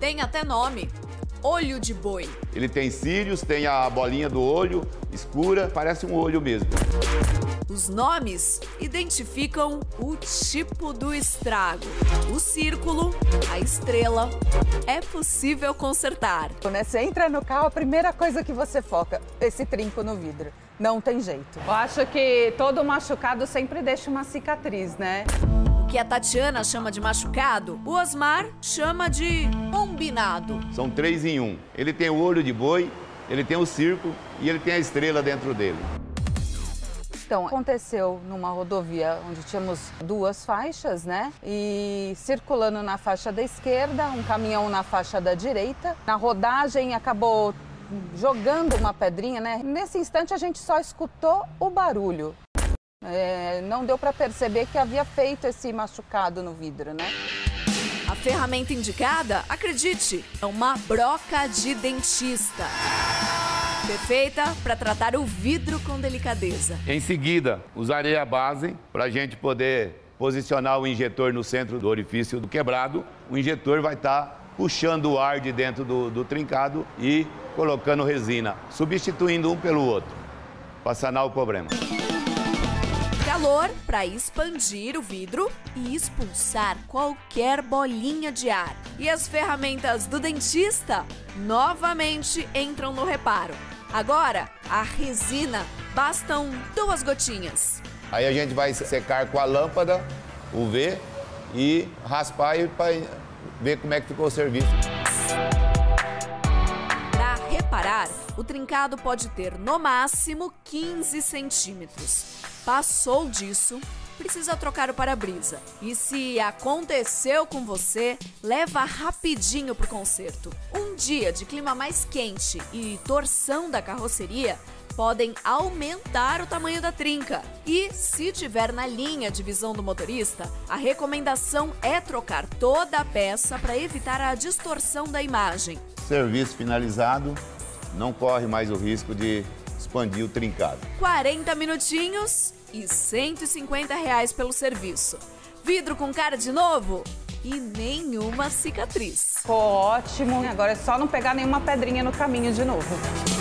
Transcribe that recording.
Tem até nome: olho de boi. Ele tem cílios, tem a bolinha do olho escura, parece um olho mesmo. Os nomes identificam o tipo do estrago. O círculo, a estrela, é possível consertar. Quando você entra no carro, a primeira coisa que você foca, esse trinco no vidro. Não tem jeito. Eu acho que todo machucado sempre deixa uma cicatriz, né? O que a Tatiana chama de machucado, o Osmar chama de combinado. São 3 em 1. Ele tem o olho de boi, ele tem o círculo e ele tem a estrela dentro dele. Então, aconteceu numa rodovia onde tínhamos 2 faixas, né? E circulando na faixa da esquerda, um caminhão na faixa da direita. Na rodagem, acabou jogando uma pedrinha, né? Nesse instante, a gente só escutou o barulho. Não deu para perceber que havia feito esse machucado no vidro, né? A ferramenta indicada, acredite, é uma broca de dentista. Perfeita para tratar o vidro com delicadeza. Em seguida, usarei a base para a gente poder posicionar o injetor no centro do orifício do quebrado. O injetor vai estar puxando o ar de dentro do trincado e colocando resina, substituindo um pelo outro, para sanar o problema. Calor para expandir o vidro e expulsar qualquer bolinha de ar. E as ferramentas do dentista novamente entram no reparo. Agora, a resina, bastam 2 gotinhas. Aí a gente vai secar com a lâmpada UV e raspar para ver como é que ficou o serviço. Para reparar, o trincado pode ter no máximo 15 centímetros. Passou disso, precisa trocar o para-brisa. E se aconteceu com você, leva rapidinho pro conserto. Um dia de clima mais quente e torção da carroceria podem aumentar o tamanho da trinca. E se tiver na linha de visão do motorista, a recomendação é trocar toda a peça para evitar a distorção da imagem. Serviço finalizado, não corre mais o risco de expandir o trincado. 40 minutinhos e R$150 pelo serviço. Vidro com cara de novo e nenhuma cicatriz. Ficou ótimo. Agora é só não pegar nenhuma pedrinha no caminho de novo.